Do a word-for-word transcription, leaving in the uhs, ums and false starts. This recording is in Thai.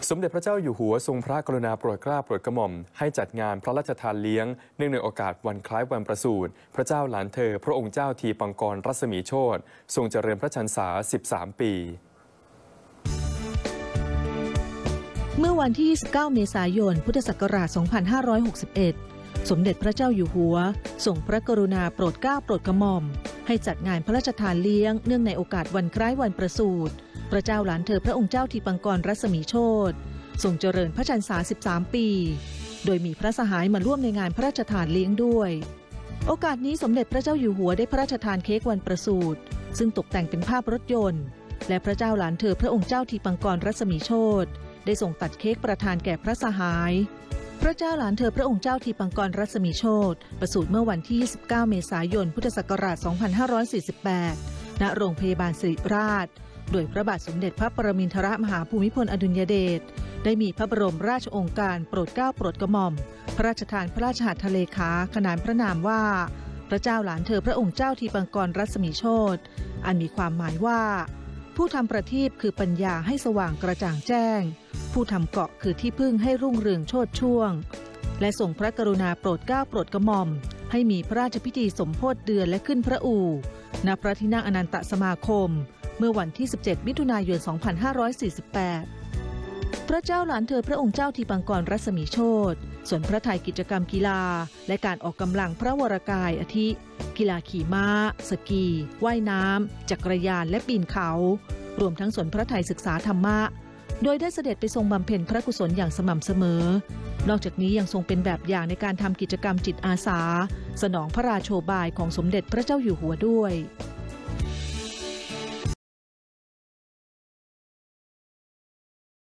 สมเด็จพระเจ้าอยู่หัวทรงพระกรุณาโปรดเกล้าโปรดกระหม่อมให้จัดงานพระราชทานเลี้ยงเนื่องในโอกาสวันคล้ายวันประสูติพระเจ้าหลานเธอพระองค์เจ้าทีปังกรรัศมีโชติทรงเจริญพระชนษาสิบสามปีเมื่อวันที่ยี่สิบเก้าเมษายนพุทธศักราชสองพันห้าร้อยหกสิบเอ็ดสมเด็จพระเจ้าอยู่หัวทรงพระกรุณาโปรดเกล้าโปรดกระหม่อมให้จัดงานพระราชทานเลี้ยงเนื่องในโอกาสวันคล้ายวันประสูติพระเจ้าหลานเธอพระองค์เจ้าทีปังกรรัศมีโชติทรงเจริญพระชนษาสิบสามปีโดยมีพระสหายมาร่วมในงานพระราชทานเลี้ยงด้วยโอกาสนี้สมเด็จพระเจ้าอยู่หัวได้พระราชทานเค้กวันประสูติซึ่งตกแต่งเป็นภาพรถยนต์และพระเจ้าหลานเธอพระองค์เจ้าทีปังกรรัศมีโชติได้ส่งตัดเค้กประทานแก่พระสหายพระเจ้าหลานเธอพระองค์เจ้าทีปังกรรัศมีโชติประสูติเมื่อวันที่ยี่สิบเก้าเมษายนพุทธศักราชสองพันห้าร้อยสี่สิบแปดณโรงพยาบาลศิริราชโดยพระบาทสมเด็จพระปรมินทรมหาภูมิพลอดุลยเดชได้มีพระบรมราชโองการโปรดเกล้าโปรดกระหม่อมพระราชทานพระราชหัตถเลขาขนานพระนามว่าพระเจ้าหลานเธอพระองค์เจ้าทีปังกรรัศมีโชติอันมีความหมายว่าผู้ทำประทีปคือปัญญาให้สว่างกระจ่างแจ้งผู้ทำเกาะคือที่พึ่งให้รุ่งเรืองโชติช่วงและทรงพระกรุณาโปรดเกล้าโปรดกระหม่อมให้มีพระราชพิธีสมโภชเดือนและขึ้นพระอู่ณพระที่นั่งอนันตสมาคมเมื่อวันที่สิบเจ็ดมิถุนายนสองพันห้าร้อยสี่สิบแปดพระเจ้าหลานเธอพระองค์เจ้าทีปังกรรัศมีโชติส่วนพระทัยกิจกรรมกีฬาและการออกกำลังพระวรกายอาทิกีฬาขี่ม้าสกีว่ายน้ำจักรยานและปีนเขารวมทั้งส่วนพระทัยศึกษาธรรมะโดยได้เสด็จไปทรงบำเพ็ญพระกุศลอย่างสม่ำเสมอนอกจากนี้ยังทรงเป็นแบบอย่างในการทำกิจกรรมจิตอาสาสนองพระราโชบายของสมเด็จพระเจ้าอยู่หัวด้วย